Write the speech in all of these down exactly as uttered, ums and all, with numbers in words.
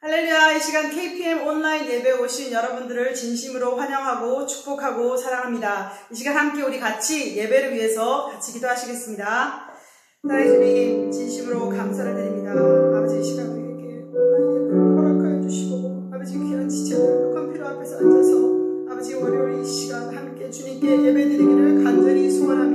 할렐루야. 이 시간 케이피엠 온라인 예배에 오신 여러분들을 진심으로 환영하고 축복하고 사랑합니다. 이 시간 함께 우리 같이 예배를 위해서 같이 기도하시겠습니다. 사랑의 주님, 진심으로 감사를 드립니다. 아버지, 이 시간 우리에게 온라인 예배를 허락하여 주시고, 아버지 귀한 지체들 녹한 필요 앞에서 앉아서 아버지 월요일 이 시간 함께 주님께 예배드리기를 간절히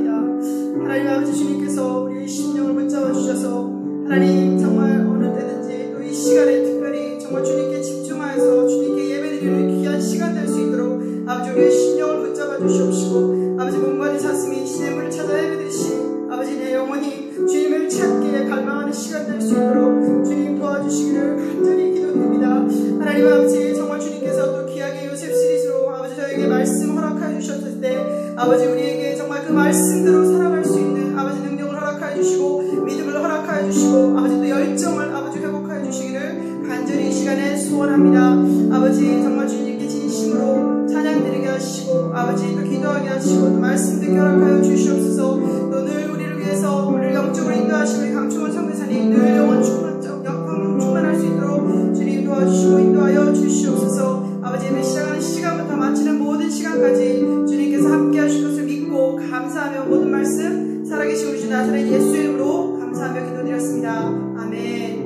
소원합니다. 하나님 아버지, 주님께서 우리의 심령을 붙잡아 주셔서 하나님 정말 어느 때든지 또 이 시간에 특별히 정말 주님께 집중하여서 주님께 예배드리는 귀한 시간 될 수 있도록 아버지 우리의 심령을 붙잡아 주시옵시고, 아버지 몸과지 사슴이 시냇물을 찾아 헤매듯이 아버지 내 영혼이 주님을 찾기에 갈망하는 시간 될 수 있도록 주님 도와주시기를 간절히 기도드립니다. 하나님 아버지, 정말 주님께서 또 귀하게 요셉 시리즈로 아버지 저에게 말씀 허락하여 주셨을 때 아버지 우리에게 정말 그 말씀대로 살아갈 수 있는 아버지 능력을 허락하여 주시고 믿음을 허락하여 주시고 아버지 또 열정을 아버지 회복하여 주시기를 간절히 이 시간에 소원합니다. 아버지 정말 주님께 진심으로 찬양드리게 하시고 아버지 또 기도하게 하시고 또 말씀 듣게 허락하여 주시옵소서. 또 늘 우리를 위해서 우리를 영적으로 인도하시고 우리 강충원 성대사님 늘 영원 충만, 영광 충만할 수 있도록 주님 도와주시고 인도하여 주시옵소서. 아버지 예배 시작하는 시간부터 마치는 모든 시간까지 주님께서 함께 하실 것을 믿고 감사하며 모든 말씀 살아계신 우리 주 나사렛 예수 이름으로 감사하며 기도드렸습니다. 아멘.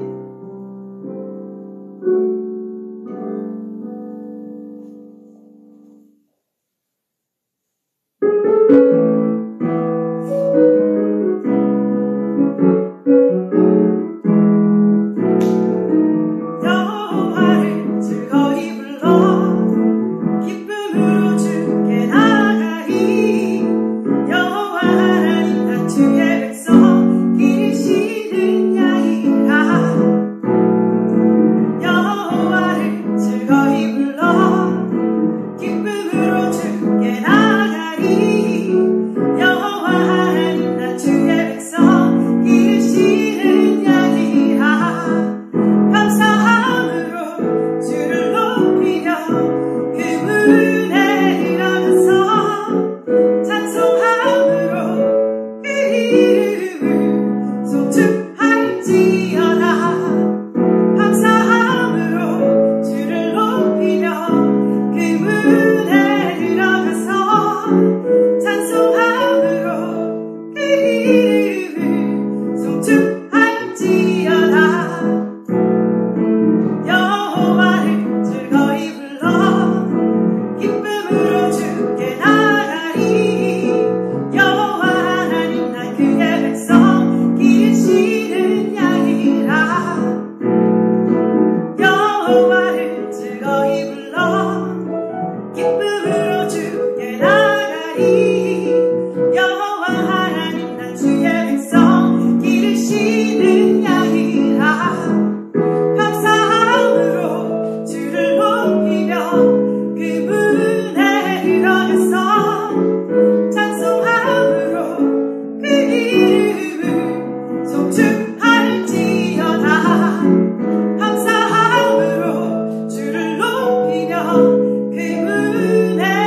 감사함으로 주를 높이며 그 은혜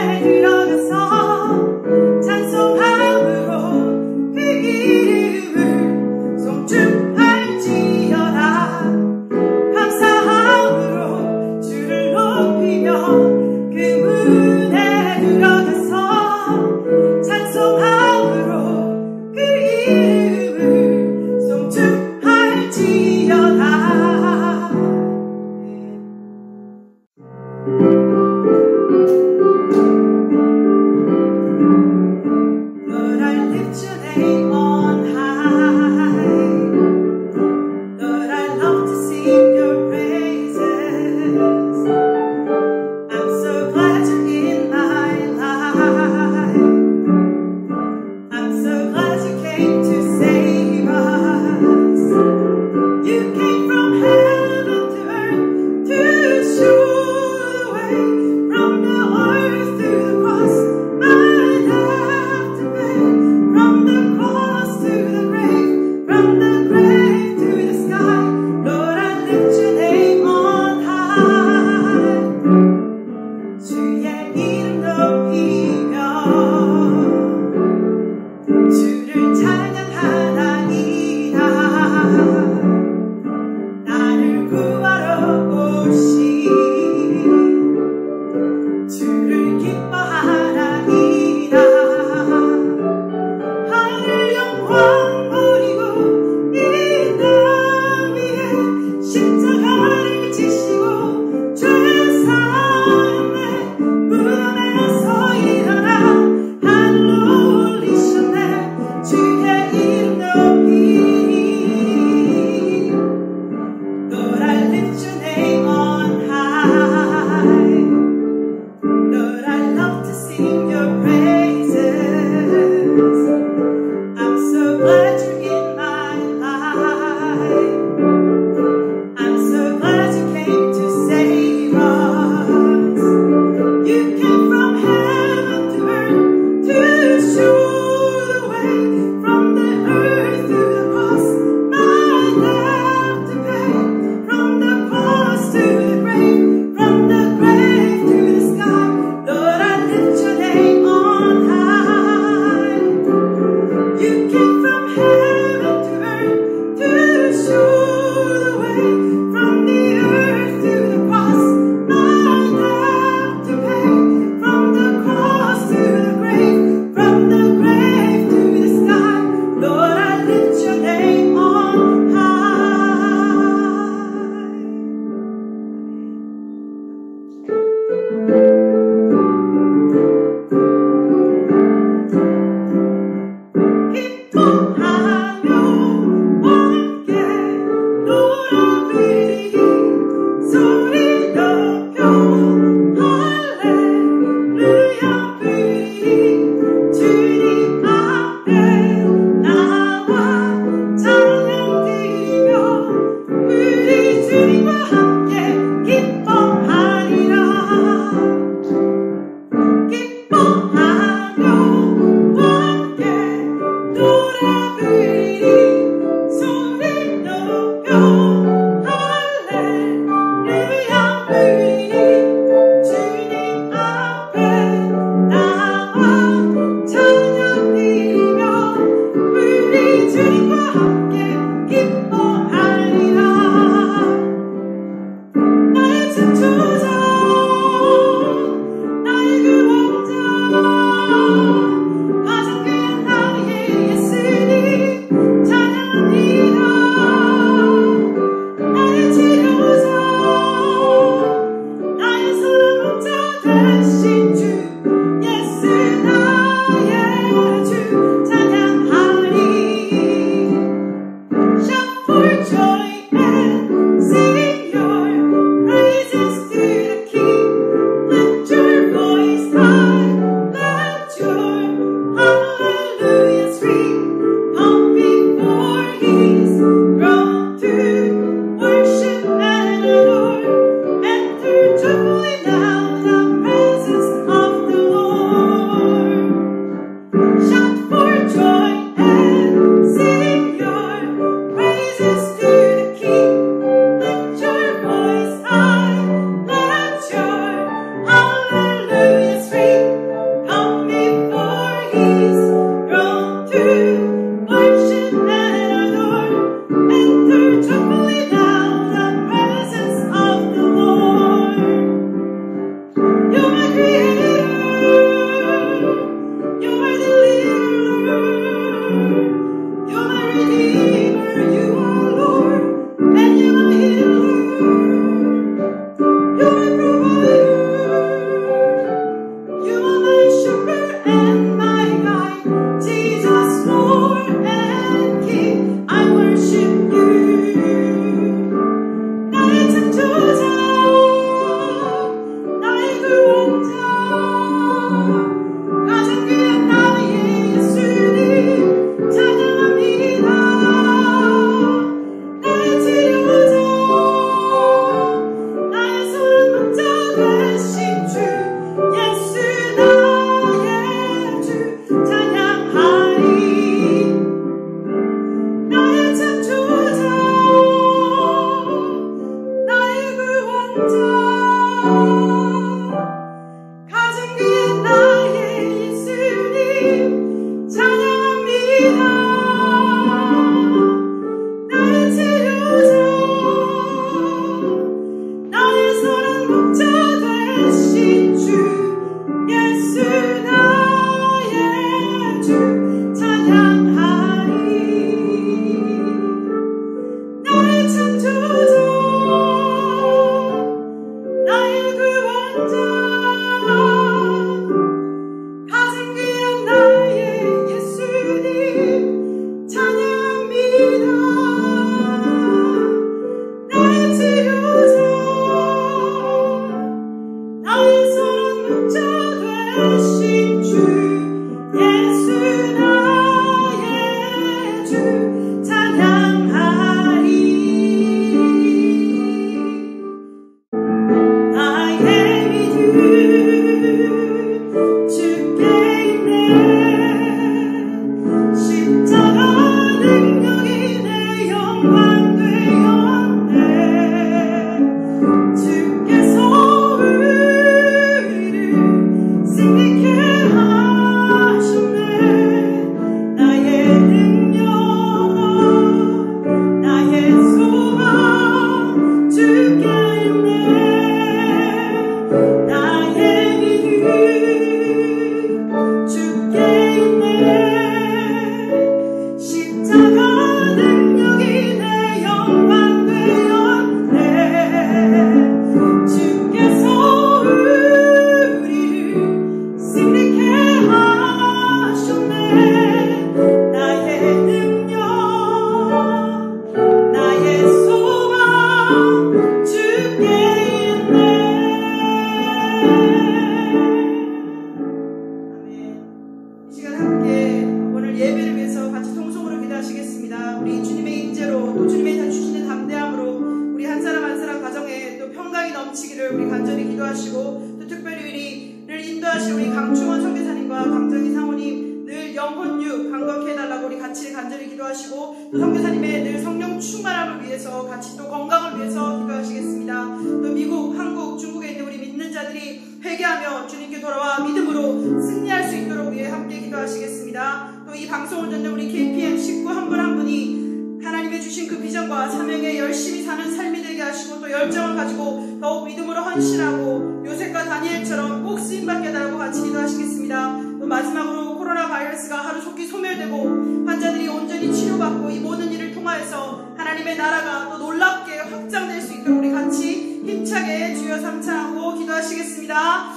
기도하시겠습니다. 우리 주님의 인재로 또 주님의 주시는 담대함으로 우리 한 사람 한 사람 가정에 또 평강이 넘치기를 우리 간절히 기도하시고, 또 특별히 우리를 인도하실 우리 강충원 선교사님과 강정희 사모님 늘 영혼유 강건케 해달라고 우리 같이 간절히 기도하시고, 또 선교사님의 늘 성령 충만함을 위해서 같이 또 건강을 위해서 기도하시겠습니다. 또 미국, 한국, 중국에 있는 우리 믿는 자들이 회개하며 주님께 돌아와 믿음으로 승리할 수 있도록 위해 함께 기도하시겠습니다. 또 이 방송을 듣는 우리 케이피엠 식구 한 분 한 분이 하나님의 주신 그 비전과 사명에 열심히 사는 삶이 되게 하시고, 또 열정을 가지고 더욱 믿음으로 헌신하고 요셉과 다니엘처럼 꼭 쓰임받게 해달라고 같이 기도하시겠습니다. 또 마지막으로 코로나 바이러스가 하루속히 소멸되고 환자들이 온전히 치료받고 이 모든 일을 통하여서 하나님의 나라가 또 놀랍게 확장될 수 있도록 우리 같이 힘차게 주여 삼창하고 기도하시겠습니다.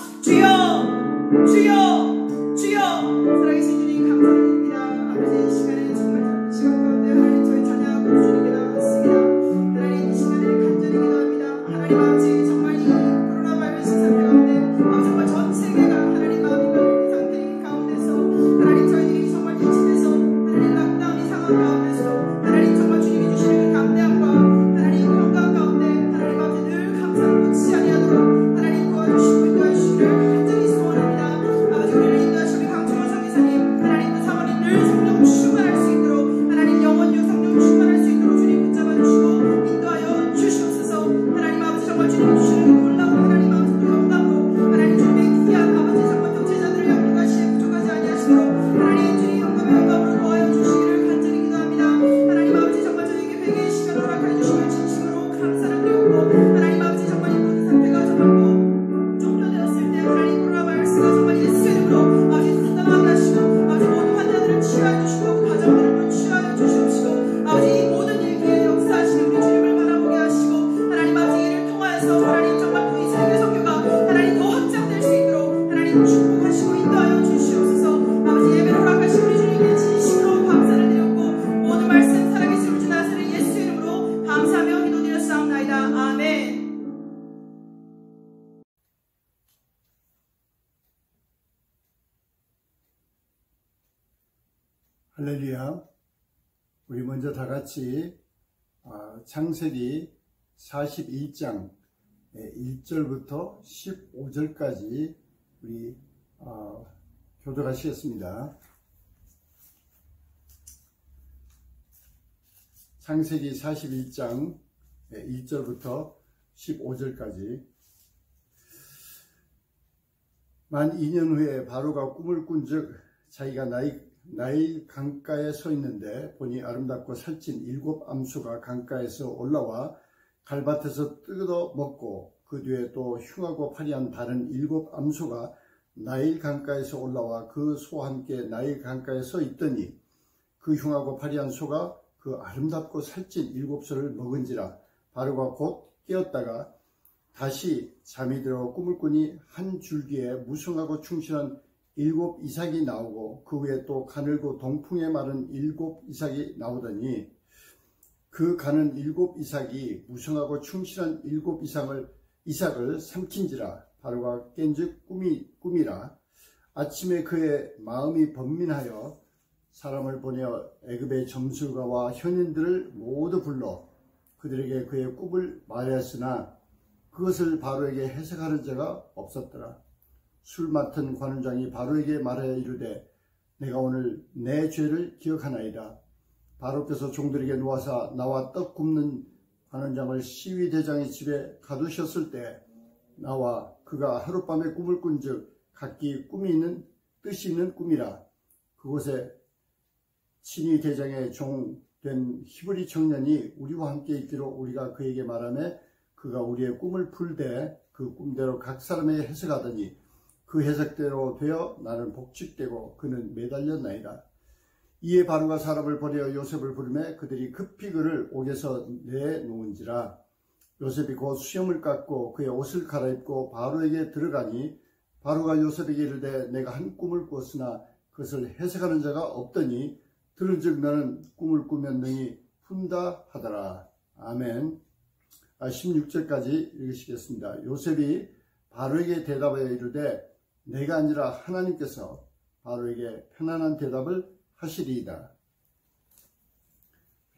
주여, 주여, 주여. 살아계신 주님 감사드립니다. 아버지, 이 시간에 정말 시간 가운데 하나님 저희 찬양하고 주님께 나왔습니다. 하나님 이 시간에 간절히 기도합니다. 하나님 아버지, 정말 이 코로나 바이러스 상태 가운데 아버지 정말 전 세계가 하나님 마음이 걸린 상태 가운데서 하나님 저희들이 정말 이 집에서 하나님 락다운 이 상황 가운데서 하나님 정말 주님이 주시는 그 감대함과 하나님 평강 가운데 하나님 아버지 늘 감사를 놓치지 아니하도록 하나님 도와주시고 인도하시기를 간절히 소원합니다. 아버지 우리를 인도하시는 강충원 선교사님 하나님 그 사모님 늘 성령 충만할 수 있도록 하나님 영혼력 성령 충만할 수 있도록 주님 붙잡아 주시고 인도하여 주시옵소서. 하나님 아버지 정말 주님이 주시는 놀라운 하나님 아버지 또 영감으로 하나님 주님의 귀한 아버지 정말 또 제자들을 영육하시에 부족하지 아니하시도록 하나님 주님 영감의 영감으로 도와여 주시기를 간절히 기도합니다. 하나님 아버지 정말 저희에게 회개의 시간을 허락하여 주시길 진심으로 감사를 드리고, 하나님 아버지 정말 이 모든 상태가 정말 또 종료되었을 때 하나님 코로나 바이러스가 정말 예수의 이름으로 아버지 순탄하게 하시고 아버지 모든 환자들을 치유하여 주시고 가정들을 치유하여 주시옵시고 아버지 이 모든 일기에 역사하시는 우리 주님을 바라보게 하시고 하나님 아버지 이를 통하여서 하나님 정말 또 이 세계 선교가 하나님 더 확장될 수 있도록 하나님 축복하시고 인도하여 주시옵소서. 아버지 예배를 허락하신 우리 주님께 진심으로 감사를 드렸고 모든 말씀 살아계신 우리 주 나사렛 예수의 이름으로 감사하며 기도드렸사옵나이다. 아멘. 할렐루야. 우리 먼저 다 같이 창세기 사십일 장 일 절부터 십오 절까지 우리 교독하시겠습니다. 창세기 사십일 장 일 절부터 십오 절까지. 만 이 년 후에 바로가 꿈을 꾼즉 자기가 나이 나일 강가에 서 있는데 보니 아름답고 살찐 일곱 암수가 강가에서 올라와 갈밭에서 뜯어 먹고, 그 뒤에 또 흉하고 파리한 다른 일곱 암수가 나일 강가에서 올라와 그 소와 함께 나일 강가에 서 있더니 그 흉하고 파리한 소가 그 아름답고 살찐 일곱 소를 먹은지라. 바로가 곧 깨었다가 다시 잠이 들어 꿈을 꾸니 한 줄기에 무성하고 충실한 일곱 이삭이 나오고 그 위에 또 가늘고 동풍에 마른 일곱 이삭이 나오더니 그 가는 일곱 이삭이 무성하고 충실한 일곱 이삭을, 이삭을 삼킨지라. 바로가 깬즉 꿈이, 꿈이라. 아침에 그의 마음이 번민하여 사람을 보내어 애굽의 점술가와 현인들을 모두 불러 그들에게 그의 꿈을 말하였으나 그것을 바로에게 해석하는 자가 없었더라. 술 맡은 관원장이 바로에게 말하여 이르되 내가 오늘 내 죄를 기억하나이다. 바로께서 종들에게 놓아서 나와 떡 굽는 관원장을 시위대장의 집에 가두셨을 때 나와 그가 하룻밤에 꿈을 꾼즉 각기 꿈이 있는 뜻이 있는 꿈이라. 그곳에 친위 대장의 종 된 히브리 청년이 우리와 함께 있기로 우리가 그에게 말하며 그가 우리의 꿈을 풀되 그 꿈대로 각 사람에게 해석하더니 그 해석대로 되어 나는 복직되고 그는 매달렸나이다. 이에 바로가 사람을 보내어 요셉을 부르매 그들이 급히 그를 옥에서 내놓은지라. 요셉이 곧 수염을 깎고 그의 옷을 갈아입고 바로에게 들어가니 바로가 요셉에게 이르되 내가 한 꿈을 꾸었으나 그것을 해석하는 자가 없더니 들은즉 너는 꿈을 꾸면 능히 푼다 하더라. 아멘. 십육 절까지 읽으시겠습니다. 요셉이 바로에게 대답하여 이르되 내가 아니라 하나님께서 바로에게 편안한 대답을 하시리이다.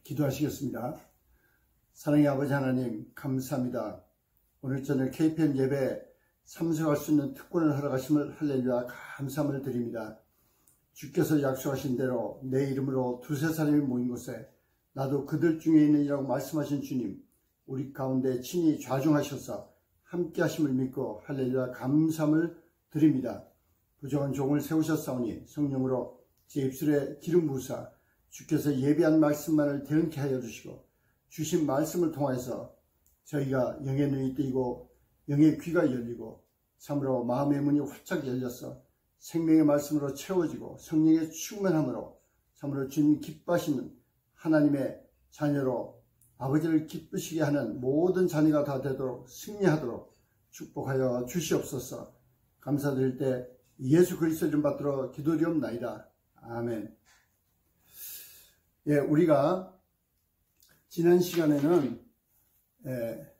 기도하시겠습니다. 사랑의 아버지 하나님, 감사합니다. 오늘 저녁 케이피엠 예배 참석할 수 있는 특권을 허락하심을 할렐루야 감사함을 드립니다. 주께서 약속하신 대로 내 이름으로 두세 사람이 모인 곳에 나도 그들 중에 있느니라고 말씀하신 주님, 우리 가운데 친히 좌중하셔서 함께 하심을 믿고 할렐루야 감사함을 드립니다. 부정한 종을 세우셨사오니 성령으로 제 입술에 기름 부으사 주께서 예비한 말씀만을 대응케 하여 주시고 주신 말씀을 통해서 저희가 영의 눈이 뜨이고 영의 귀가 열리고 참으로 마음의 문이 활짝 열려서 생명의 말씀으로 채워지고 성령의 충만함으로 참으로 주님 기뻐하시는 하나님의 자녀로 아버지를 기쁘시게 하는 모든 자녀가 다 되도록 승리하도록 축복하여 주시옵소서. 감사드릴 때 예수 그리스도 이름 받들어 기도드리옵나이다. 아멘. 예, 우리가 지난 시간에는 예,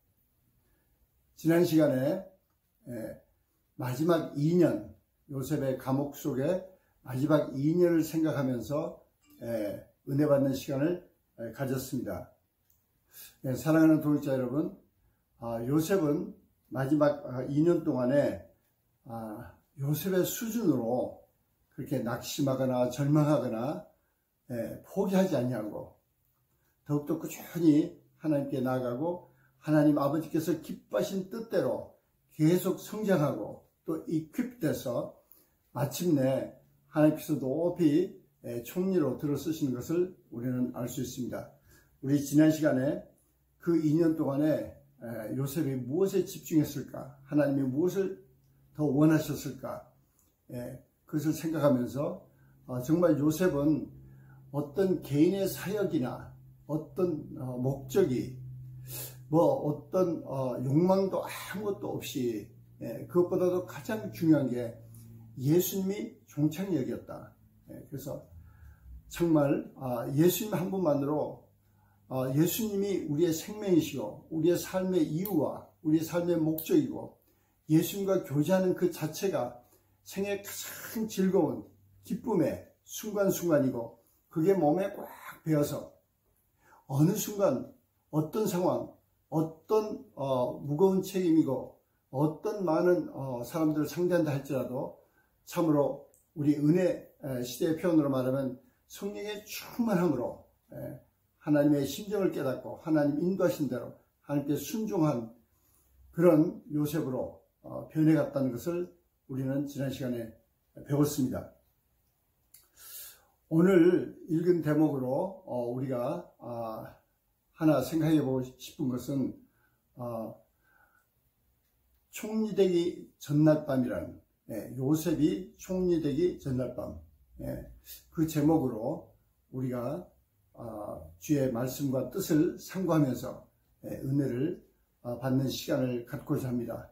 지난 시간에 예, 마지막 이 년 요셉의 감옥 속에 마지막 이 년을 생각하면서 예, 은혜 받는 시간을 예, 가졌습니다. 예, 사랑하는 동역자 여러분, 아, 요셉은 마지막 아, 이 년 동안에 아, 요셉의 수준으로 그렇게 낙심하거나 절망하거나 예, 포기하지 않냐고 더욱더 꾸준히 하나님께 나아가고 하나님 아버지께서 기뻐하신 뜻대로 계속 성장하고 또 이퀄돼서 마침내 하나님께서 높이 예, 총리로 들어서시는 것을 우리는 알 수 있습니다. 우리 지난 시간에 그 이 년 동안에 예, 요셉이 무엇에 집중했을까? 하나님이 무엇을 더 원하셨을까? 예, 그것을 생각하면서 어, 정말 요셉은 어떤 개인의 사역이나 어떤 어, 목적이 뭐 어떤 어, 욕망도 아무것도 없이 예, 그것보다도 가장 중요한 게 예수님이 종착역이었다. 예, 그래서 정말 아, 예수님 한 분만으로 아, 예수님이 우리의 생명이시고 우리의 삶의 이유와 우리의 삶의 목적이고 예수님과 교제하는 그 자체가 생애의 가장 즐거운 기쁨의 순간순간이고 그게 몸에 꽉 배어서 어느 순간 어떤 상황 어떤 어, 무거운 책임이고 어떤 많은 어, 사람들을 상대한다 할지라도 참으로 우리 은혜 시대의 표현으로 말하면 성령의 충만함으로 에, 하나님의 심정을 깨닫고 하나님 인도하신 대로 하나님께 순종한 그런 요셉으로 어, 변해갔다는 것을 우리는 지난 시간에 배웠습니다. 오늘 읽은 대목으로 어, 우리가 어, 하나 생각해 보고 싶은 것은 어, 총리되기 전날밤이라는 예, 요셉이 총리되기 전날밤 예, 그 제목으로 우리가 어, 주의 말씀과 뜻을 상고하면서 예, 은혜를 어, 받는 시간을 갖고자 합니다.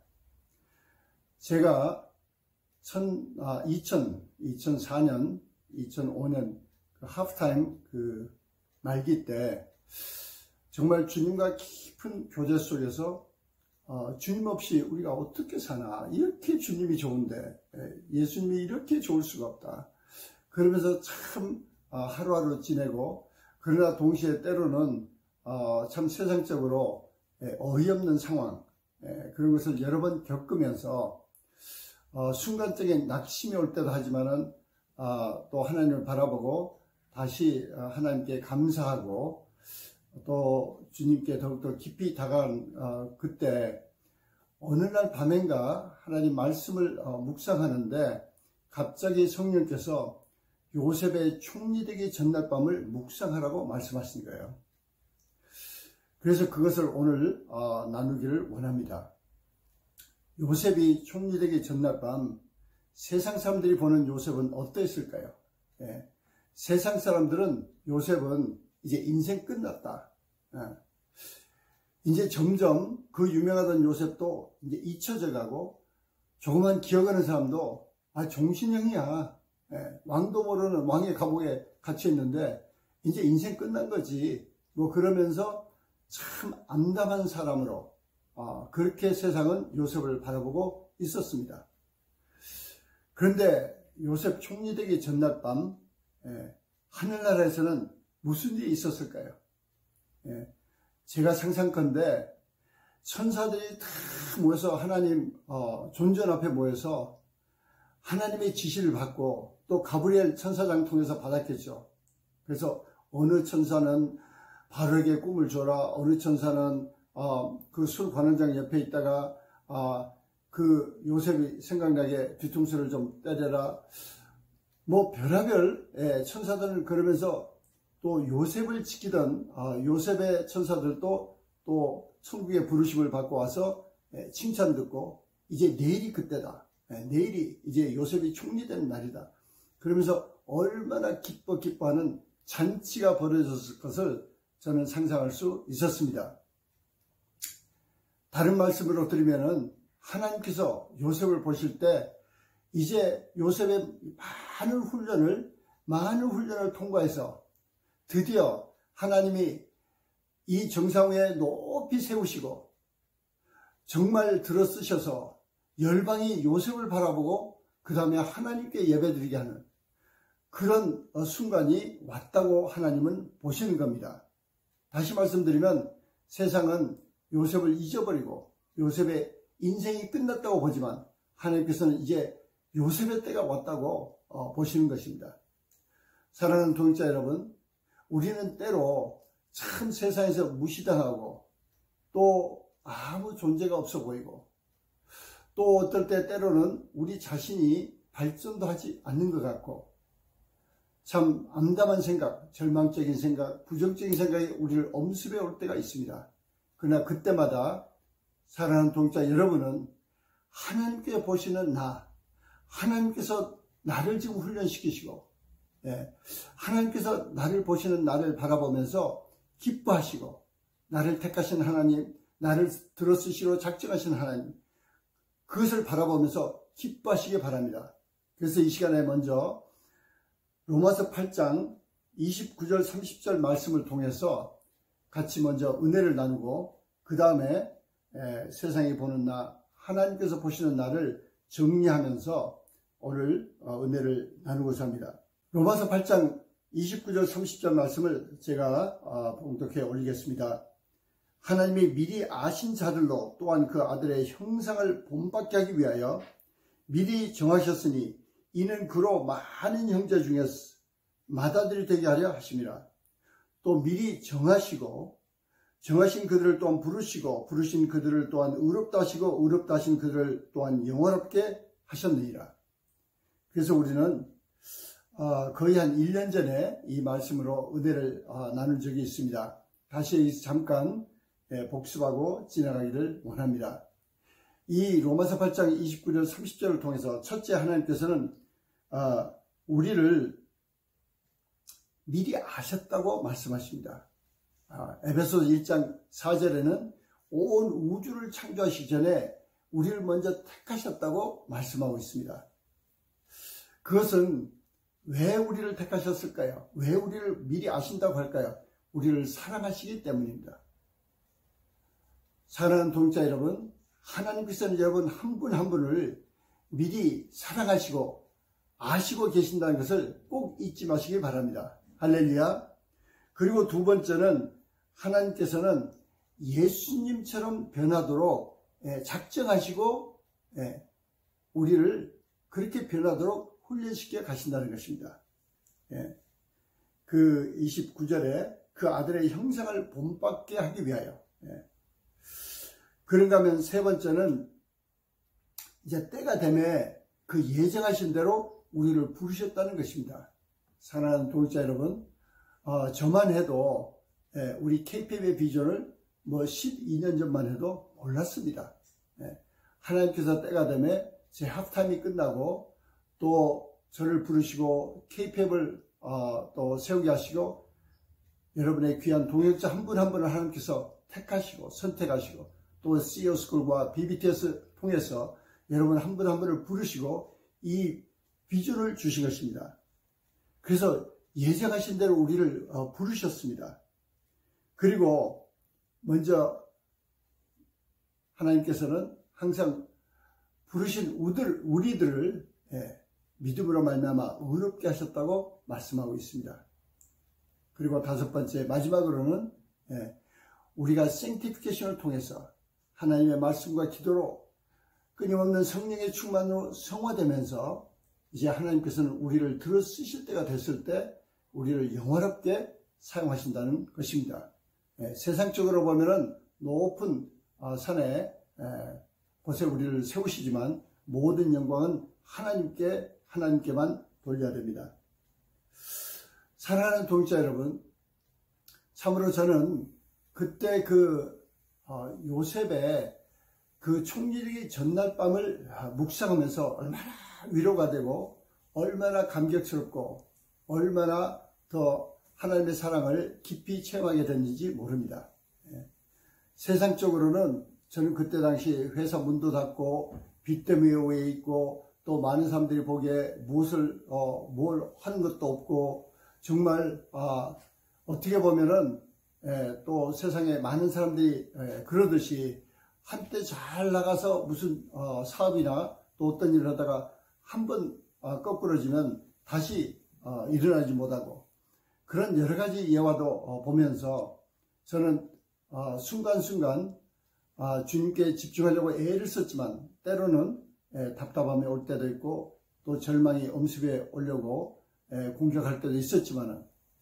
제가 천, 아, 이천, 이천사 년, 이천오 년 그 하프타임 그 말기 때 정말 주님과 깊은 교제 속에서 어, 주님 없이 우리가 어떻게 사나 이렇게 주님이 좋은데 예수님이 이렇게 좋을 수가 없다. 그러면서 참 어, 하루하루 지내고 그러나 동시에 때로는 어, 참 세상적으로 예, 어이없는 상황 예, 그런 것을 여러 번 겪으면서 어, 순간적인 낙심이 올 때도 하지만은 어, 또 하나님을 바라보고 다시 하나님께 감사하고 또 주님께 더욱더 깊이 다가간 어, 그때 어느 날 밤엔가 하나님 말씀을 어, 묵상하는데 갑자기 성령께서 요셉의 총리되기 전날 밤을 묵상하라고 말씀하신 거예요. 그래서 그것을 오늘 어, 나누기를 원합니다. 요셉이 총리되기 전날 밤 세상 사람들이 보는 요셉은 어떠했을까요? 예. 세상 사람들은 요셉은 이제 인생 끝났다. 예. 이제 점점 그 유명하던 요셉도 이제 잊혀져 가고 조그만 기억하는 사람도 아 종신형이야. 예. 왕도 모르는 왕의 감옥에 갇혀 있는데 이제 인생 끝난 거지. 뭐 그러면서 참 암담한 사람으로 어, 그렇게 세상은 요셉을 바라보고 있었습니다. 그런데 요셉 총리되기 전날 밤 예, 하늘나라에서는 무슨 일이 있었을까요? 예, 제가 상상컨대 천사들이 다 모여서 하나님 어, 존전 앞에 모여서 하나님의 지시를 받고 또 가브리엘 천사장 통해서 받았겠죠. 그래서 어느 천사는 바로에게 꿈을 줘라, 어느 천사는 어, 그 술 관원장 옆에 있다가 어, 그 요셉이 생각나게 뒤통수를 좀 때려라. 뭐 별하별 예, 천사들은 그러면서 또 요셉을 지키던 어, 요셉의 천사들도 또 천국의 부르심을 받고 와서 예, 칭찬 듣고 이제 내일이 그때다. 예, 내일이 이제 요셉이 총리된 날이다. 그러면서 얼마나 기뻐 기뻐하는 잔치가 벌어졌을 것을 저는 상상할 수 있었습니다. 다른 말씀으로 드리면은 하나님께서 요셉을 보실 때 이제 요셉의 많은 훈련을 많은 훈련을 통과해서 드디어 하나님이 이 정상 위에 높이 세우시고 정말 들어쓰셔서 열방이 요셉을 바라보고 그 다음에 하나님께 예배드리게 하는 그런 순간이 왔다고 하나님은 보시는 겁니다. 다시 말씀드리면 세상은 요셉을 잊어버리고 요셉의 인생이 끝났다고 보지만 하나님께서는 이제 요셉의 때가 왔다고 보시는 것입니다. 사랑하는 동역자 여러분, 우리는 때로 참 세상에서 무시당하고 또 아무 존재가 없어 보이고 또 어떨 때 때로는 우리 자신이 발전도 하지 않는 것 같고 참 암담한 생각, 절망적인 생각, 부정적인 생각이 우리를 엄습해 올 때가 있습니다. 그러나 그때마다 사랑하는 동역자 여러분은 하나님께 보시는 나, 하나님께서 나를 지금 훈련시키시고 예, 하나님께서 나를 보시는 나를 바라보면서 기뻐하시고 나를 택하신 하나님, 나를 들어쓰시러 작정하신 하나님, 그것을 바라보면서 기뻐하시기 바랍니다. 그래서 이 시간에 먼저 로마서 팔 장 이십구 절 삼십 절 말씀을 통해서 같이 먼저 은혜를 나누고 그 다음에 세상이 보는 나, 하나님께서 보시는 나를 정리하면서 오늘 은혜를 나누고자 합니다. 로마서 팔 장 이십구 절 삼십 절 말씀을 제가 봉독해 올리겠습니다. 하나님이 미리 아신 자들로 또한 그 아들의 형상을 본받게 하기 위하여 미리 정하셨으니 이는 그로 많은 형제 중에서 맏아들이 되게 하려 하심이라. 또 미리 정하시고 정하신 그들을 또한 부르시고 부르신 그들을 또한 의롭다 하시고 의롭다 하신 그들을 또한 영원롭게 하셨느니라. 그래서 우리는 거의 한 일 년 전에 이 말씀으로 은혜를 나눈 적이 있습니다. 다시 잠깐 복습하고 지나가기를 원합니다. 이 로마서 팔 장 이십구 절 삼십 절을 통해서 첫째, 하나님께서는 우리를 미리 아셨다고 말씀하십니다. 에베소서 일 장 사 절에는 온 우주를 창조하시기 전에 우리를 먼저 택하셨다고 말씀하고 있습니다. 그것은 왜 우리를 택하셨을까요? 왜 우리를 미리 아신다고 할까요? 우리를 사랑하시기 때문입니다. 사랑하는 동역자 여러분, 하나님께서는 여러분 한 분 한 분을 미리 사랑하시고 아시고 계신다는 것을 꼭 잊지 마시기 바랍니다. 할렐루야. 그리고 두 번째는 하나님께서는 예수님처럼 변하도록 작정하시고 우리를 그렇게 변하도록 훈련시켜 가신다는 것입니다. 그 이십구 절에 그 아들의 형상을 본받게 하기 위하여. 그런가 하면 세 번째는 이제 때가 되매 그 예정하신 대로 우리를 부르셨다는 것입니다. 사랑하는 동역자 여러분, 어, 저만 해도 예, 우리 케이피엠의 비전을 뭐 십이 년 전만 해도 몰랐습니다. 예, 하나님께서 때가 되매 제 합타임이 끝나고 또 저를 부르시고 케이피엠을 어, 또 세우게 하시고 여러분의 귀한 동역자 한 분 한 분을 하나님께서 택하시고 선택하시고 또 씨이오 스쿨과 비비티에스 통해서 여러분 한 분 한 분을 부르시고 이 비전을 주신 것입니다. 그래서 예정하신 대로 우리를 부르셨습니다. 그리고 먼저 하나님께서는 항상 부르신 우들, 우리들을 믿음으로 말미암아 의롭게 하셨다고 말씀하고 있습니다. 그리고 다섯 번째, 마지막으로는 예, 우리가 생티피케이션을 통해서 하나님의 말씀과 기도로 끊임없는 성령의 충만으로 성화되면서 이제 하나님께서는 우리를 들어 쓰실 때가 됐을 때 우리를 영원롭게 사용하신다는 것입니다. 예, 세상적으로 보면은 높은 어, 산에 에, 곳에 우리를 세우시지만 모든 영광은 하나님께 하나님께만 돌려야 됩니다. 사랑하는 동역자 여러분, 참으로 저는 그때 그 어, 요셉의 그 총리되기 전날 밤을 묵상하면서 얼마나 위로가 되고 얼마나 감격스럽고 얼마나 더 하나님의 사랑을 깊이 체험하게 됐는지 모릅니다. 예. 세상적으로는 저는 그때 당시 회사 문도 닫고 빚 때문에 오해 있고 또 많은 사람들이 보기에 무엇을 어, 뭘 하는 것도 없고 정말 아, 어떻게 보면은 예, 또 세상에 많은 사람들이 예, 그러듯이 한때 잘 나가서 무슨 어, 사업이나 또 어떤 일을 하다가 한번 어, 거꾸러지면 다시 어, 일어나지 못하고 그런 여러 가지 예화도 어, 보면서 저는 어, 순간순간 어, 주님께 집중하려고 애를 썼지만 때로는 에, 답답함이 올 때도 있고 또 절망이 엄습해 오려고 에, 공격할 때도 있었지만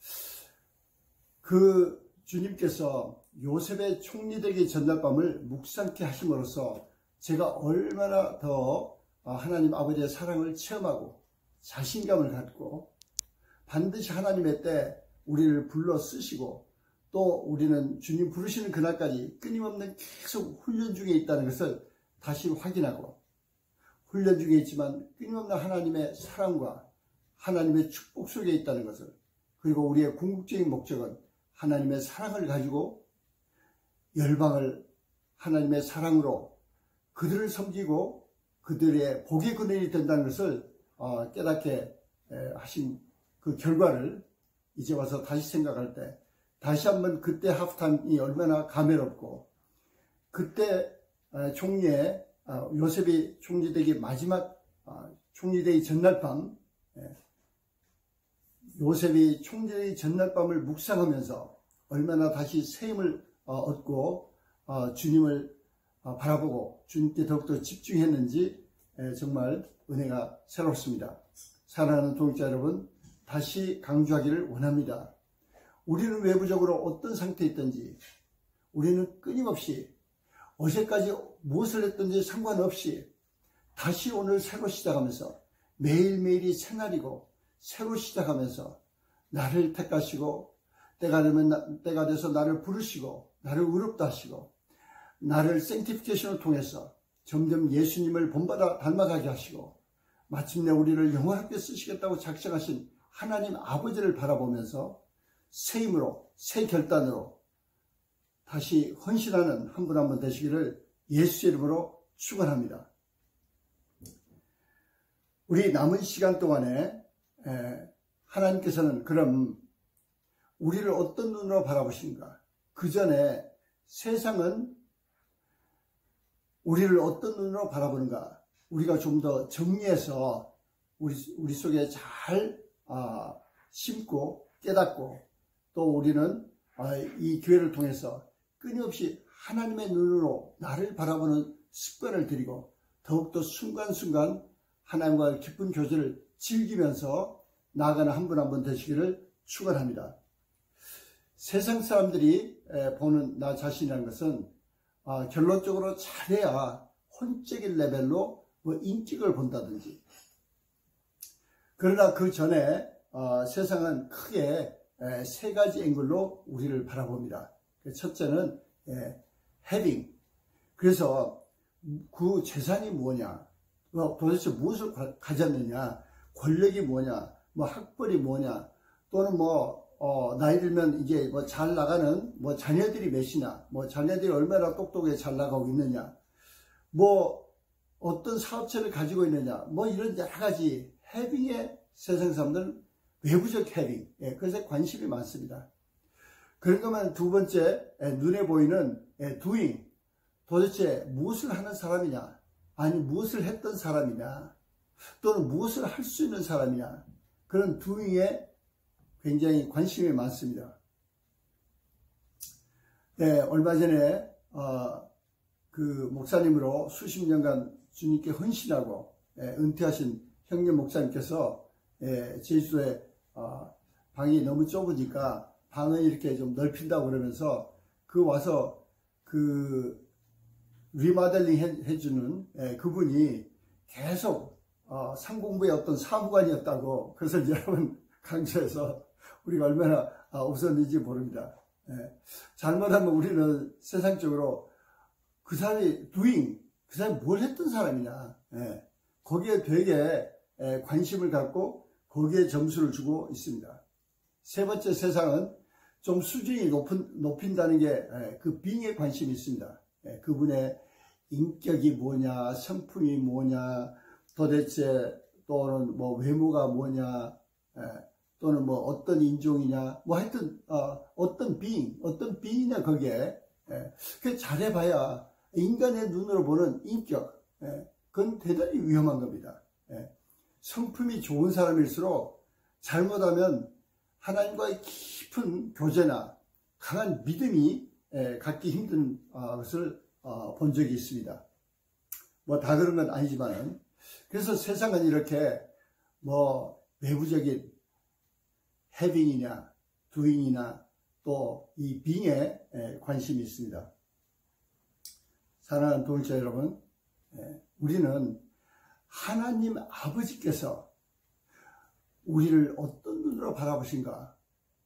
그 주님께서 요셉의 총리되기 전날 밤을 묵상케 하심으로써 제가 얼마나 더 하나님 아버지의 사랑을 체험하고 자신감을 갖고 반드시 하나님의 때 우리를 불러 쓰시고 또 우리는 주님 부르시는 그날까지 끊임없는 계속 훈련 중에 있다는 것을 다시 확인하고 훈련 중에 있지만 끊임없는 하나님의 사랑과 하나님의 축복 속에 있다는 것을 그리고 우리의 궁극적인 목적은 하나님의 사랑을 가지고 열방을 하나님의 사랑으로 그들을 섬기고 그들의 복의 근원이 된다는 것을 깨닫게 하신 그 결과를 이제 와서 다시 생각할 때 다시 한번 그때 하프타임이 얼마나 감회롭고 그때 총리의 요셉이 총리되기 마지막 총리되기 전날 밤 요셉이 총리되기 전날 밤을 묵상하면서 얼마나 다시 새 힘을 얻고 주님을 바라보고 주님께 더욱더 집중했는지 정말 은혜가 새롭습니다. 사랑하는 동역자 여러분, 다시 강조하기를 원합니다. 우리는 외부적으로 어떤 상태에 있든지 우리는 끊임없이 어제까지 무엇을 했든지 상관없이 다시 오늘 새로 시작하면서 매일매일이 새날이고 새로 시작하면서 나를 택하시고 때가 되면 나, 때가 돼서 나를 부르시고 나를 의롭다 하시고 나를 생티피케이션을 통해서 점점 예수님을 본받아 닮아가게 하시고 마침내 우리를 영원하게 쓰시겠다고 작정하신 하나님 아버지를 바라보면서 새 힘으로 새 결단으로 다시 헌신하는 한 분 한 분 되시기를 예수의 이름으로 축원합니다. 우리 남은 시간 동안에 하나님께서는 그럼 우리를 어떤 눈으로 바라보신가? 그 전에 세상은 우리를 어떤 눈으로 바라보는가? 우리가 좀 더 정리해서 우리, 우리 속에 잘 아, 심고 깨닫고 또 우리는 아, 이 기회를 통해서 끊임없이 하나님의 눈으로 나를 바라보는 습관을 들이고 더욱더 순간순간 하나님과 깊은 교제를 즐기면서 나아가는 한 분 한 분 되시기를 축원합니다. 세상 사람들이 보는 나 자신이라는 것은 아, 결론적으로 잘해야 혼적인 레벨로 뭐 인격을 본다든지 그러나 그 전에 어, 세상은 크게 에, 세 가지 앵글로 우리를 바라봅니다. 첫째는 에, having. 그래서 그 재산이 뭐냐, 어, 도대체 무엇을 가, 가졌느냐, 권력이 뭐냐, 뭐 학벌이 뭐냐, 또는 뭐 어, 나이 들면 이제 뭐 잘 나가는 뭐 자녀들이 몇이냐, 뭐 자녀들이 얼마나 똑똑하게 잘 나가고 있느냐, 뭐 어떤 사업체를 가지고 있느냐, 뭐 이런 여러 가지 having의 세상 사람들은 외부적 having, 예, 그래서 관심이 많습니다. 그러면 두 번째, 예, 눈에 보이는 예, doing, 도대체 무엇을 하는 사람이냐, 아니 무엇을 했던 사람이냐, 또는 무엇을 할 수 있는 사람이냐, 그런 doing에 굉장히 관심이 많습니다. 네, 얼마 전에 어, 그 목사님으로 수십 년간 주님께 헌신하고 예, 은퇴하신 형님 목사님께서 예, 제주도에 어, 방이 너무 좁으니까 방을 이렇게 좀 넓힌다고 그러면서 그 와서 그 리모델링 해, 해주는 예, 그분이 계속 어, 상공부의 어떤 사무관이었다고. 그래서 여러분 강조해서 우리가 얼마나 아, 웃었는지 모릅니다. 예, 잘못하면 우리는 세상적으로 그 사람이 doing, 그 사람이 뭘 했던 사람이냐, 예, 거기에 되게 예, 관심을 갖고 거기에 점수를 주고 있습니다. 세 번째, 세상은 좀 수준이 높은, 높인다는 게 그 being에 관심이 있습니다. 예, 그분의 인격이 뭐냐, 성품이 뭐냐, 도대체 또는 뭐 외모가 뭐냐, 예, 또는 뭐 어떤 인종이냐, 뭐 하여튼 어, 어떤 being, 어떤 being이냐 거기에 예, 그 잘해봐야 인간의 눈으로 보는 인격, 예, 그건 대단히 위험한 겁니다. 예, 성품이 좋은 사람일수록 잘못하면 하나님과의 깊은 교제나 강한 믿음이 예, 갖기 힘든 어, 것을 어, 본 적이 있습니다. 뭐 다 그런 건 아니지만은, 그래서 세상은 이렇게 뭐 외부적인 having이냐 doing이나 또 이 being에 관심이 있습니다. 사랑하는 동역자 여러분, 우리는 하나님 아버지께서 우리를 어떤 눈으로 바라보신가?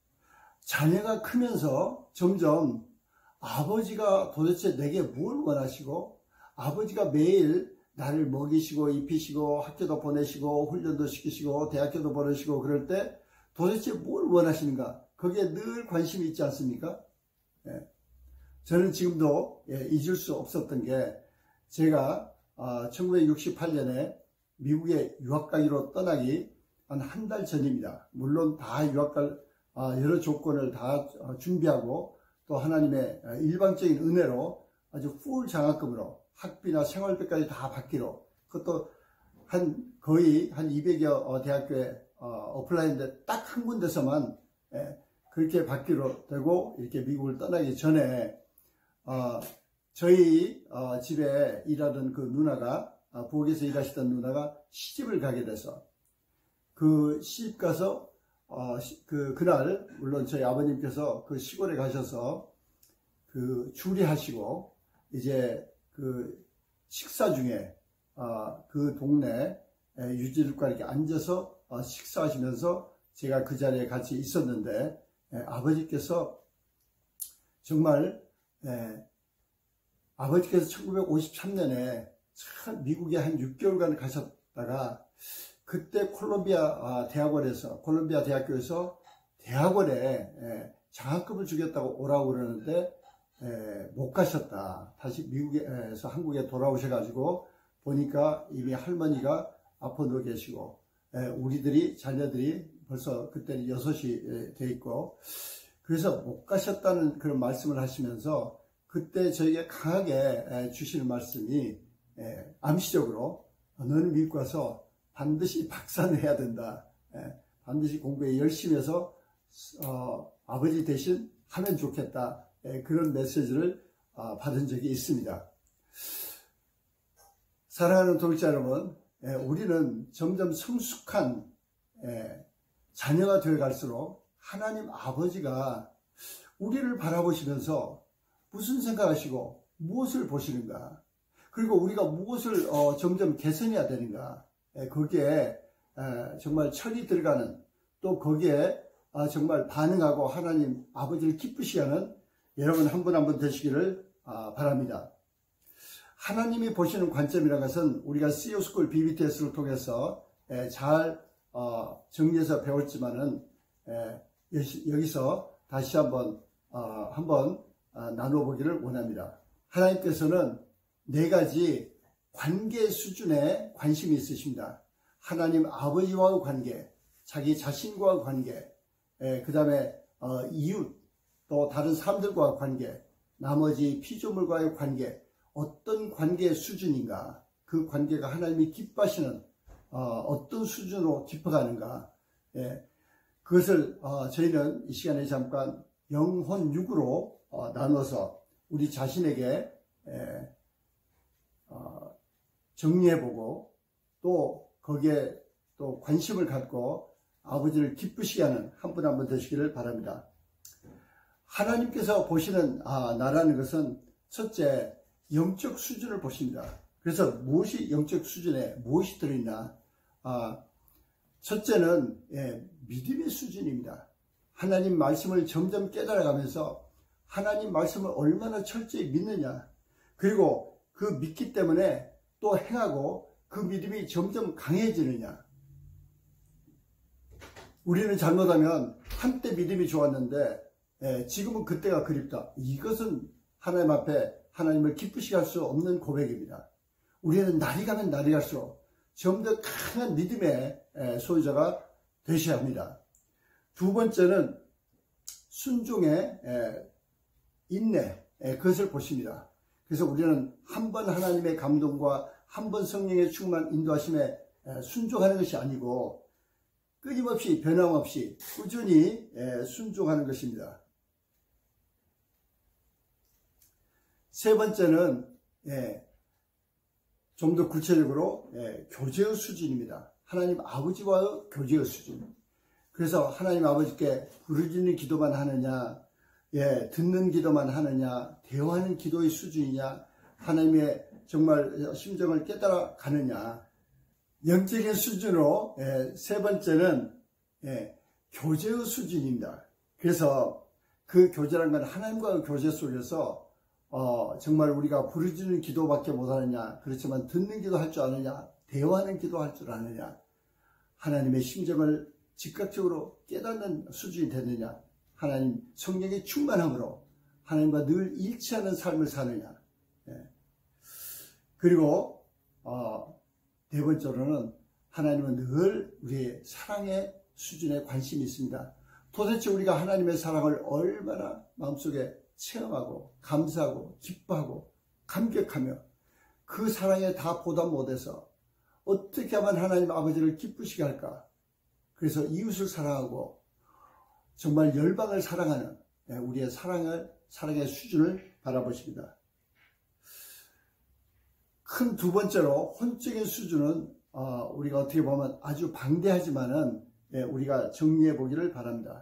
자녀가 크면서 점점 아버지가 도대체 내게 뭘 원하시고, 아버지가 매일 나를 먹이시고 입히시고 학교도 보내시고 훈련도 시키시고 대학교도 보내시고 그럴 때 도대체 뭘 원하시는가? 거기에 늘 관심이 있지 않습니까? 예. 저는 지금도 예, 잊을 수 없었던 게, 제가 어, 천구백육십팔 년에 미국에 유학 가기로 떠나기 한 한 달 전입니다. 물론 다 유학 갈 어, 여러 조건을 다 어, 준비하고 또 하나님의 일방적인 은혜로 아주 풀 장학금으로 학비나 생활비까지 다 받기로, 그것도 한 거의 한 이백여 대학교에 어, 어플라이인데 딱 한 군데서만 예, 그렇게 받기로 되고 이렇게 미국을 떠나기 전에 어, 저희 어, 집에 일하던 그 누나가 어, 부엌에서 일하시던 누나가 시집을 가게 돼서 그 시집 가서 어, 시, 그 그날 물론 저희 아버님께서 그 시골에 가셔서 그 주례하시고 이제 그 식사 중에 어, 그 동네 유지들과 이렇게 앉아서 어, 식사하시면서 제가 그 자리에 같이 있었는데 에, 아버지께서 정말 에, 아버지께서 천구백오십삼 년에 참 미국에 한 육 개월간 가셨다가 그때 콜롬비아 대학원에서 콜롬비아 대학교에서 대학원에 에, 장학금을 주겠다고 오라고 그러는데 에, 못 가셨다. 다시 미국에서 한국에 돌아오셔가지고 보니까 이미 할머니가 아파 누워 계시고 에, 우리들이 자녀들이 벌써 그때는 여섯이 돼 있고, 그래서 못 가셨다는 그런 말씀을 하시면서 그때 저에게 강하게 주시는 말씀이 암시적으로 너는 미국 가서 반드시 박사는 해야 된다. 반드시 공부에 열심히 해서 어, 아버지 대신 하면 좋겠다. 그런 메시지를 받은 적이 있습니다. 사랑하는 동역자 여러분, 우리는 점점 성숙한 자녀가 되어 갈수록 하나님 아버지가 우리를 바라보시면서 무슨 생각하시고 무엇을 보시는가, 그리고 우리가 무엇을 어, 점점 개선해야 되는가, 에, 거기에 에, 정말 철이 들어가는, 또 거기에 아, 정말 반응하고 하나님 아버지를 기쁘시게 하는 여러분 한 분 한 분 되시기를 아, 바랍니다. 하나님이 보시는 관점이라는 것은 우리가 씨이오스쿨 비비티에스를 통해서 에, 잘 어, 정리해서 배웠지만은 에, 여기서 다시 한번 어, 한번 어, 나눠보기를 원합니다. 하나님께서는 네 가지 관계 수준에 관심이 있으십니다. 하나님 아버지와의 관계, 자기 자신과의 관계, 그 다음에 어, 이웃, 또 다른 사람들과의 관계, 나머지 피조물과의 관계, 어떤 관계의 수준인가, 그 관계가 하나님이 기뻐하시는 어, 어떤 수준으로 깊어가는가, 예, 그것을 어, 저희는 이 시간에 잠깐 영혼 육으로 어, 나눠서 우리 자신에게 에, 어, 정리해보고 또 거기에 또 관심을 갖고 아버지를 기쁘시게 하는 한 분 한 분 되시기를 바랍니다. 하나님께서 보시는 아, 나라는 것은 첫째 영적 수준을 보십니다. 그래서 무엇이 영적 수준에 무엇이 들어있나? 아, 첫째는 예, 믿음의 수준입니다. 하나님 말씀을 점점 깨달아가면서 하나님 말씀을 얼마나 철저히 믿느냐, 그리고 그 믿기 때문에 또 행하고 그 믿음이 점점 강해지느냐. 우리는 잘못하면 한때 믿음이 좋았는데 예, 지금은 그때가 그립다. 이것은 하나님 앞에 하나님을 기쁘시게 할 수 없는 고백입니다. 우리는 날이 가면 날이 갈수록 좀 더 강한 믿음의 소유자가 되셔야 합니다. 두 번째는 순종의 인내, 그것을 보십니다. 그래서 우리는 한 번 하나님의 감동과 한 번 성령의 충만 인도하심에 순종하는 것이 아니고 끊임없이 변함없이 꾸준히 순종하는 것입니다. 세 번째는 좀 더 구체적으로 교제의 수준입니다. 하나님 아버지와의 교제의 수준. 그래서 하나님 아버지께 부르짖는 기도만 하느냐, 예, 듣는 기도만 하느냐, 대화하는 기도의 수준이냐, 하나님의 정말 심정을 깨달아 가느냐. 영적인 수준으로 예, 세 번째는 예, 교제의 수준입니다. 그래서 그 교제라는 건 하나님과의 교제 속에서 어, 정말 우리가 부르짖는 기도밖에 못하느냐, 그렇지만 듣는 기도 할 줄 아느냐, 대화하는 기도 할 줄 아느냐, 하나님의 심정을 즉각적으로 깨닫는 수준이 되느냐, 하나님 성령의 충만함으로 하나님과 늘 일치하는 삶을 사느냐. 예. 그리고 어, 네 번째로는 하나님은 늘 우리의 사랑의 수준에 관심이 있습니다. 도대체 우리가 하나님의 사랑을 얼마나 마음속에 체험하고 감사하고 기뻐하고 감격하며 그 사랑에 다 보답 못해서 어떻게 하면 하나님 아버지를 기쁘시게 할까? 그래서 이웃을 사랑하고 정말 열방을 사랑하는 우리의 사랑을, 사랑의 수준을 바라보십니다. 큰 두 번째로 혼적인 수준은 우리가 어떻게 보면 아주 방대하지만은 우리가 정리해 보기를 바랍니다.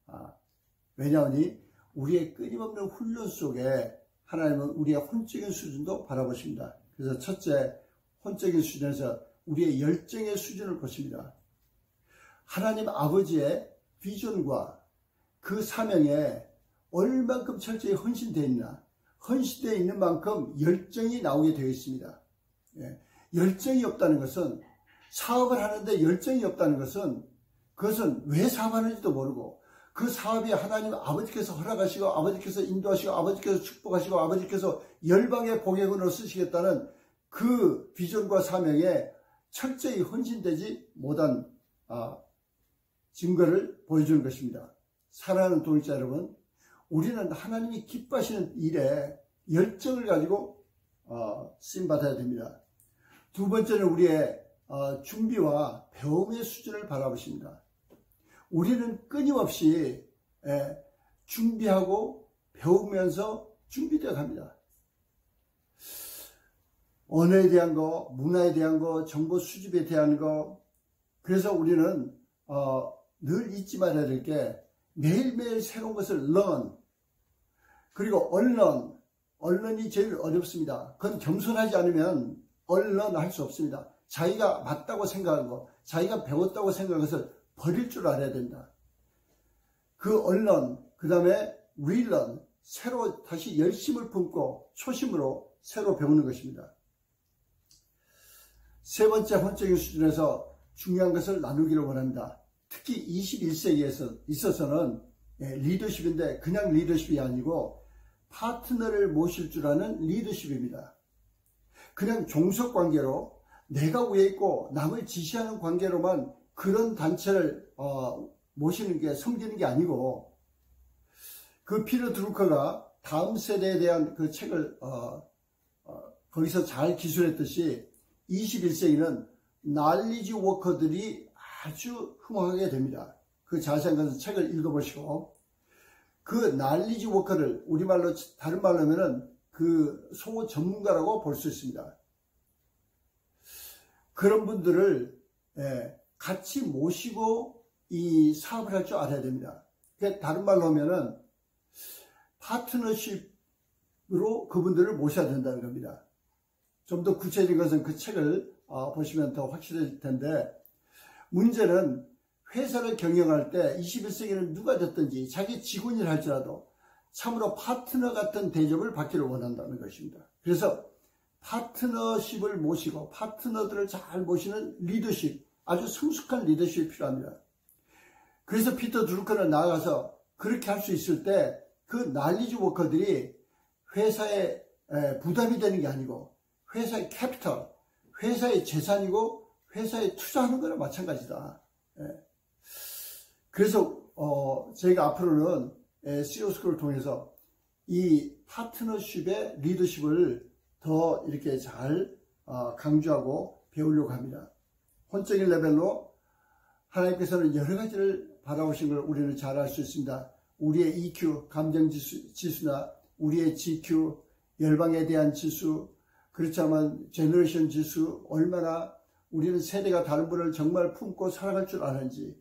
왜냐하니 우리의 끊임없는 훈련 속에 하나님은 우리의 혼적인 수준도 바라보십니다. 그래서 첫째, 혼적인 수준에서 우리의 열정의 수준을 보십니다. 하나님 아버지의 비전과 그 사명에 얼만큼 철저히 헌신되어 있나, 헌신되어 있는 만큼 열정이 나오게 되어 있습니다. 예. 열정이 없다는 것은, 사업을 하는데 열정이 없다는 것은, 그것은 왜 사업하는지도 모르고 그 사업이 하나님 아버지께서 허락하시고 아버지께서 인도하시고 아버지께서 축복하시고 아버지께서 열방의 복역으로 쓰시겠다는 그 비전과 사명에 철저히 헌신되지 못한 아, 증거를 보여주는 것입니다. 사랑하는 동역자 여러분, 우리는 하나님이 기뻐하시는 일에 열정을 가지고 어, 쓰임받아야 됩니다. 두 번째는 우리의 어, 준비와 배움의 수준을 바라보십니다. 우리는 끊임없이 예, 준비하고 배우면서 준비되어 갑니다. 언어에 대한 거, 문화에 대한 거, 정보 수집에 대한 거. 그래서 우리는 어, 늘 잊지 말아야 될 게 매일매일 새로운 것을 learn, 그리고 unlearn. unlearn이 제일 어렵습니다. 그건 겸손하지 않으면 unlearn 할 수 없습니다. 자기가 맞다고 생각한 거, 자기가 배웠다고 생각한 것을 버릴 줄 알아야 된다. 그 unlearn, 그 다음에 relearn, 새로 다시 열심을 품고 초심으로 새로 배우는 것입니다. 세 번째 혼적인 수준에서 중요한 것을 나누기를 원합니다. 특히 이십일 세기에 있어서는 리더십인데 그냥 리더십이 아니고 파트너를 모실 줄 아는 리더십입니다. 그냥 종속관계로 내가 위에 있고 남을 지시하는 관계로만 그런 단체를 어, 모시는 게 섬기는 게 아니고, 그 피터 드루커가 다음 세대에 대한 그 책을 어, 어, 거기서 잘 기술했듯이 이십일 세기는 날리지 워커들이 아주 흥황하게 됩니다. 그 자세한 것은 책을 읽어보시고, 그 날리지 워커를 우리말로, 다른 말로 하면은 그 소 전문가라고 볼 수 있습니다. 그런 분들을 같이 모시고 이 사업을 할 줄 알아야 됩니다. 다른 말로 하면은 파트너십으로 그분들을 모셔야 된다는 겁니다. 좀 더 구체적인 것은 그 책을 보시면 더 확실해질 텐데, 문제는 회사를 경영할 때 이십일 세기는 누가 됐든지 자기 직원이라 할지라도 참으로 파트너 같은 대접을 받기를 원한다는 것입니다. 그래서 파트너십을 모시고 파트너들을 잘 모시는 리더십, 아주 성숙한 리더십이 필요합니다. 그래서 피터 drucker는 나아가서 그렇게 할 수 있을 때 그 날리지 워커들이 회사에 부담이 되는 게 아니고 회사의 캐피털, 회사의 재산이고 회사에 투자하는 거나 마찬가지다. 그래서 어 저희가 앞으로는 씨이오스쿨을 통해서 이 파트너십의 리더십을 더 이렇게 잘 강조하고 배우려고 합니다. 혼적인 레벨로 하나님께서는 여러 가지를 바라보신 걸 우리는 잘 알 수 있습니다. 우리의 이큐, 감정지수, 지수나 우리의 지큐, 열방에 대한 지수, 그렇지만 제너레이션 지수, 얼마나 우리는 세대가 다른 분을 정말 품고 살아갈 줄 아는지,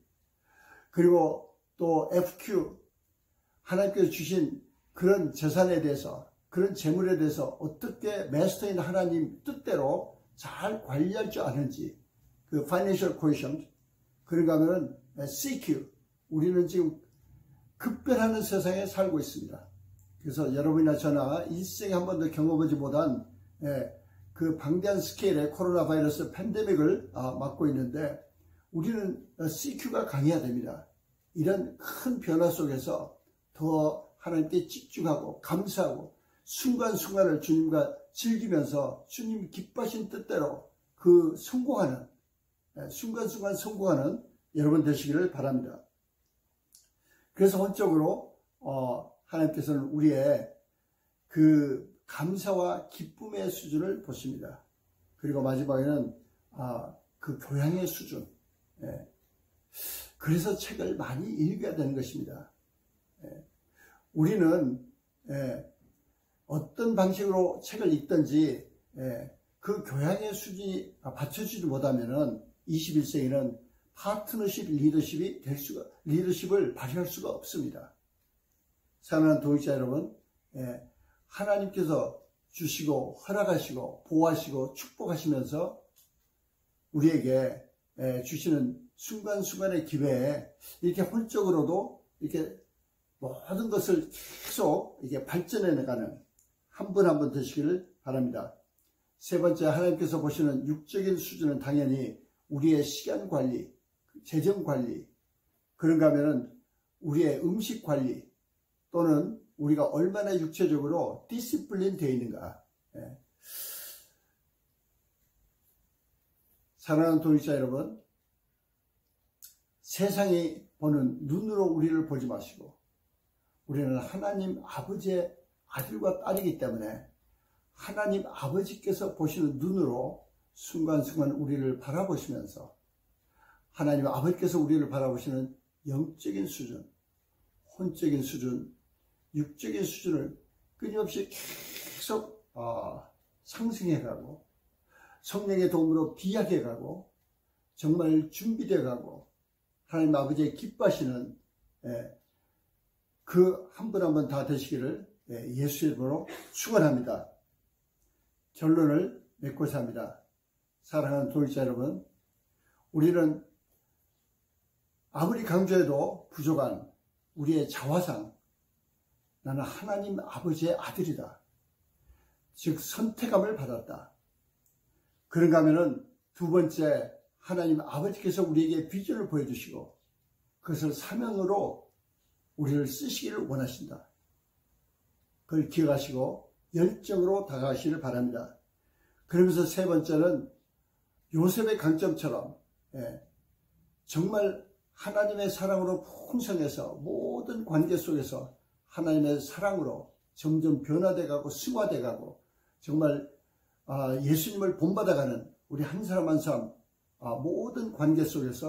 그리고 또 에프큐, 하나님께서 주신 그런 재산에 대해서, 그런 재물에 대해서 어떻게 마스터인 하나님 뜻대로 잘 관리할 줄 아는지, 그 Financial Quotient, 그런가 하면은 씨큐, 우리는 지금 급변하는 세상에 살고 있습니다. 그래서 여러분이나 저나 일생에 한 번도 경험하지 못한 그 방대한 스케일의 코로나 바이러스 팬데믹을 맞고 있는데, 우리는 씨큐가 강해야 됩니다. 이런 큰 변화 속에서 더 하나님께 집중하고 감사하고 순간순간을 주님과 즐기면서 주님 기뻐하신 뜻대로 그 성공하는, 순간순간 성공하는 여러분 되시기를 바랍니다. 그래서 본적으로 어, 하나님께서는 우리의 그 감사와 기쁨의 수준을 보십니다. 그리고 마지막에는 아, 그 교양의 수준. 예. 그래서 책을 많이 읽어야 되는 것입니다. 예. 우리는 예, 어떤 방식으로 책을 읽든지 예, 그 교양의 수준이 받쳐주지 못하면은 이십일 세기는 파트너십 리더십이 될 수가, 리더십을 발휘할 수가 없습니다. 사랑하는 동역자 여러분, 예, 하나님께서 주시고 허락하시고 보호하시고 축복하시면서 우리에게 예, 주시는 순간순간의 기회에 이렇게 혼적으로도 이렇게 모든 것을 계속 이렇게 발전해 나가는 한 분 한 분 되시기를 바랍니다. 세 번째, 하나님께서 보시는 육적인 수준은 당연히 우리의 시간 관리, 재정 관리, 그런가 하면은 우리의 음식 관리, 또는 우리가 얼마나 육체적으로 디시플린 되어 있는가. 예. 사랑하는 동역자 여러분, 세상이 보는 눈으로 우리를 보지 마시고 우리는 하나님 아버지의 아들과 딸이기 때문에 하나님 아버지께서 보시는 눈으로 순간순간 우리를 바라보시면서 하나님 아버지께서 우리를 바라보시는 영적인 수준, 혼적인 수준, 육적인 수준을 끊임없이 계속 어, 상승해가고 성령의 도움으로 비약해가고 정말 준비돼가고 하나님 아버지의 기뻐하시는 예, 그 한 분 한 분 다 되시기를 예, 예수의 이름으로 축원합니다. 결론을 맺고자 합니다. 사랑하는 동역자 여러분, 우리는 아무리 강조해도 부족한 우리의 자화상, 나는 하나님 아버지의 아들이다. 즉 선택감을 받았다. 그런가 하면은 두 번째, 하나님 아버지께서 우리에게 비전을 보여주시고 그것을 사명으로 우리를 쓰시기를 원하신다. 그걸 기억하시고 열정으로 다가가시기를 바랍니다. 그러면서 세 번째는 요셉의 강점처럼 예, 정말 하나님의 사랑으로 풍성해서 모든 관계 속에서 하나님의 사랑으로 점점 변화돼 가고 승화돼 가고 정말 예수님을 본받아가는 우리 한 사람 한 사람 모든 관계 속에서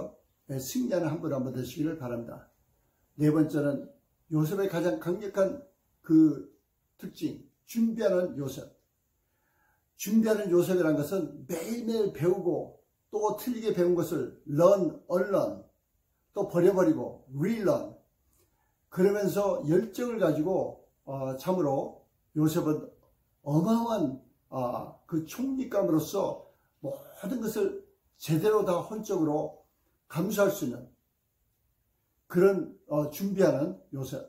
승리하는 한 분 한 분 되시기를 바랍니다. 네 번째는 요셉의 가장 강력한 그 특징, 준비하는 요셉. 준비하는 요셉이라는 것은 매일매일 배우고 또 틀리게 배운 것을 learn, unlearn, 또 버려버리고 relearn. 그러면서 열정을 가지고 어, 참으로 요셉은 어마어마한 어, 그 총리감으로서 모든 것을 제대로 다 혼적으로 감수할 수 있는 그런 어, 준비하는 요셉.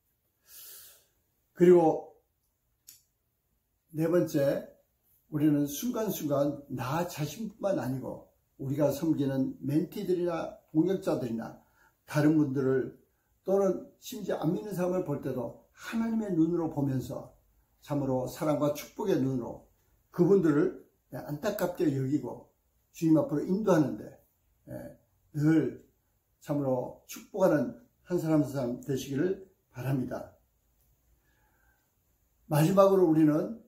그리고 네 번째, 우리는 순간순간 나 자신뿐만 아니고 우리가 섬기는 멘티들이나 동역자들이나 다른 분들을 또는 심지어 안 믿는 사람을 볼 때도 하나님의 눈으로 보면서 참으로 사랑과 축복의 눈으로 그분들을 안타깝게 여기고 주님 앞으로 인도하는데 늘 참으로 축복하는 한 사람 한 사람 되시기를 바랍니다. 마지막으로 우리는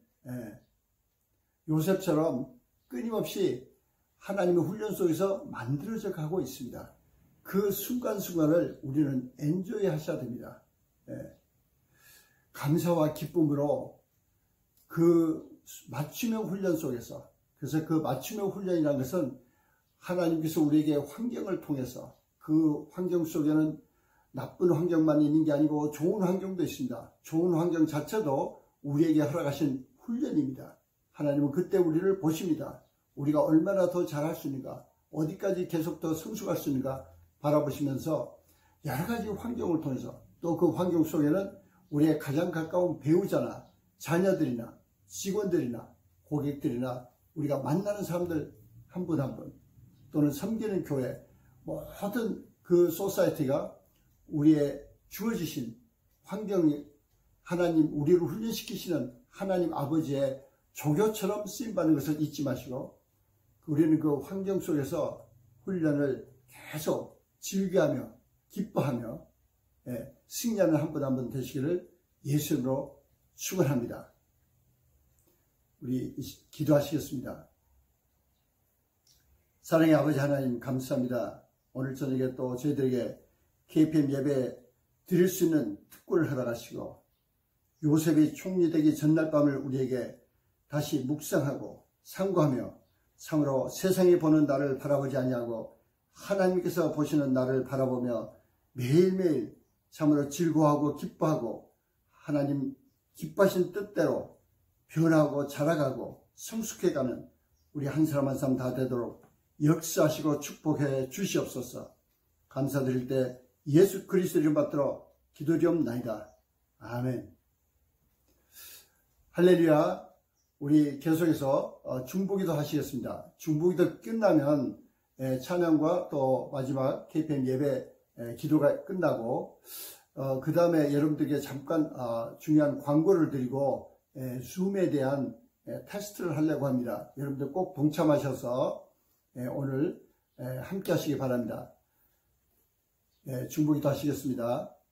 요셉처럼 끊임없이 하나님의 훈련 속에서 만들어져 가고 있습니다. 그 순간순간을 우리는 엔조이 하셔야 됩니다. 감사와 기쁨으로 그 맞춤형 훈련 속에서, 그래서 그 맞춤형 훈련이라는 것은 하나님께서 우리에게 환경을 통해서, 그 환경 속에는 나쁜 환경만 있는 게 아니고 좋은 환경도 있습니다. 좋은 환경 자체도 우리에게 허락하신 훈련입니다. 하나님은 그때 우리를 보십니다. 우리가 얼마나 더 잘할 수 있는가, 어디까지 계속 더 성숙할 수 있는가 바라보시면서 여러 가지 환경을 통해서, 또 그 환경 속에는 우리의 가장 가까운 배우자나 자녀들이나 직원들이나 고객들이나 우리가 만나는 사람들 한 분 한 분, 또는 섬기는 교회, 모든 그 소사이티가 우리의 주어지신 환경이 하나님, 우리를 훈련시키시는 하나님 아버지의 조교처럼 쓰임받는 것을 잊지 마시고, 우리는 그 환경 속에서 훈련을 계속 즐겨하며 기뻐하며 예, 승리하는 한 분 한 분 되시기를 예수님으로 축원합니다. 우리 기도하시겠습니다. 사랑의 아버지 하나님, 감사합니다. 오늘 저녁에 또 저희들에게 케이피엠 예배 드릴 수 있는 특권을 허락하시고, 요셉이 총리 되기 전날 밤을 우리에게 다시 묵상하고 상고하며 참으로 세상이 보는 나를 바라보지 아니하고 하나님께서 보시는 나를 바라보며 매일매일 참으로 즐거워하고 기뻐하고 하나님 기뻐하신 뜻대로 변화하고 자라가고 성숙해가는 우리 한 사람 한 사람 다 되도록 역사하시고 축복해 주시옵소서. 감사드릴 때 예수 그리스도 이름 받들어 기도리옵나이다. 아멘. 할렐루야. 우리 계속해서 중보기도 하시겠습니다. 중보기도 끝나면 찬양과 또 마지막 케이피엠 예배 기도가 끝나고 그 다음에 여러분들에게 잠깐 중요한 광고를 드리고 줌에 대한 테스트를 하려고 합니다. 여러분들 꼭 동참하셔서 오늘 함께 하시기 바랍니다. 중보기도 하시겠습니다.